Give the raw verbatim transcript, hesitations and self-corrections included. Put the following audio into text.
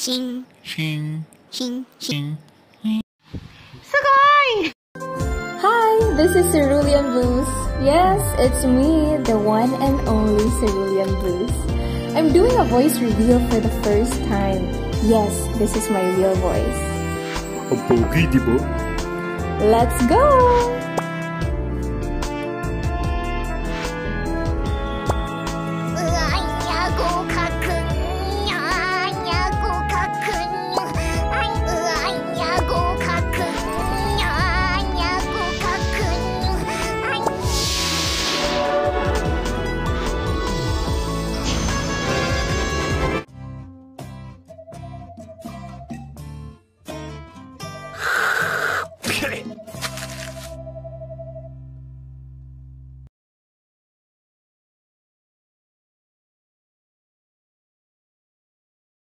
Shing. Shing. Shing. Shing. Sugoi! Hi, this is Cerulean Blues. Yes, it's me, the one and only Cerulean Blues. I'm doing a voice reveal for the first time. Yes, this is my real voice. A bogey, diba? Let's go!